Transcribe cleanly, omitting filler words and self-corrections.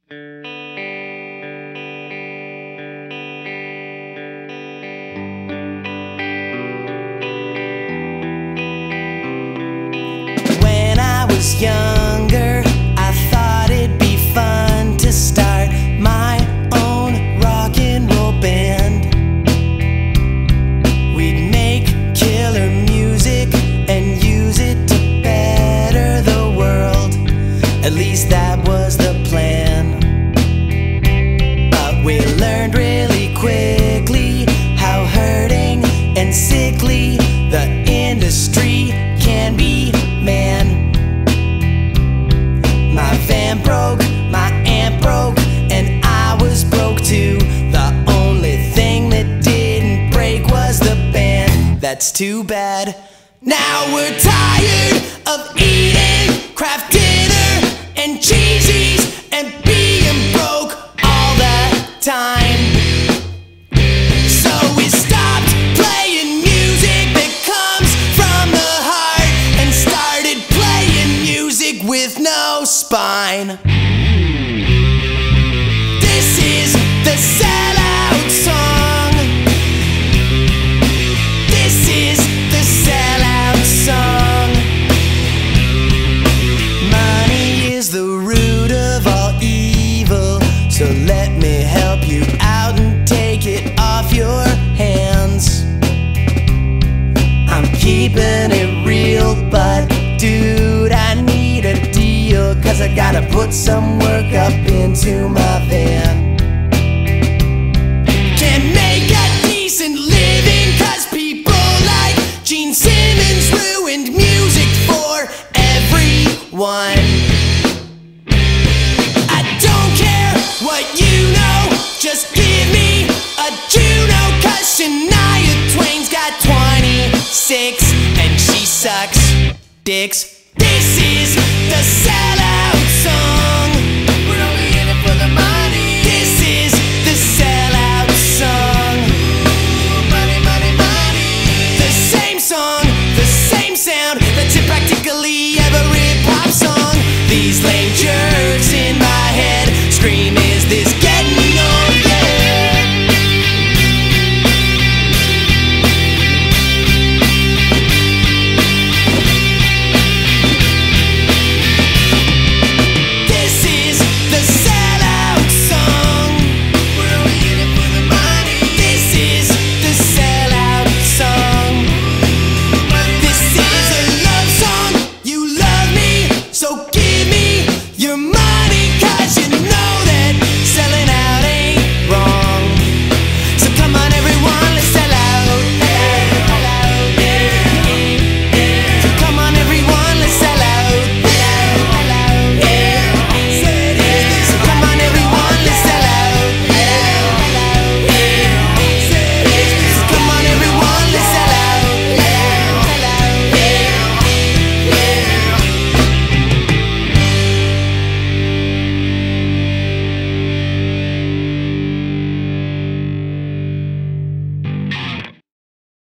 When I was younger, I thought it'd be fun to start my own rock and roll band. We'd make killer music and use it to better the world. At least that was the plan. But we learned really quickly how hurting and sickly the industry can be, man. My van broke, my amp broke, and I was broke too. The only thing that didn't break was the band. That's too bad. Now we're tired of eating craft dinner and cheesies and being broke all the time. So we stopped playing music that comes from the heart and started playing music with no spine. This is the sellout song. This is the sellout song. Money is the root of all evil, so let me help you out and take it off your hands. I'm keeping it real, but dude, I need a deal, 'cause I gotta put some work up into my van. Can't make a decent living 'cause people like Gene Simmons ruined music for everyone. I don't care what you know, just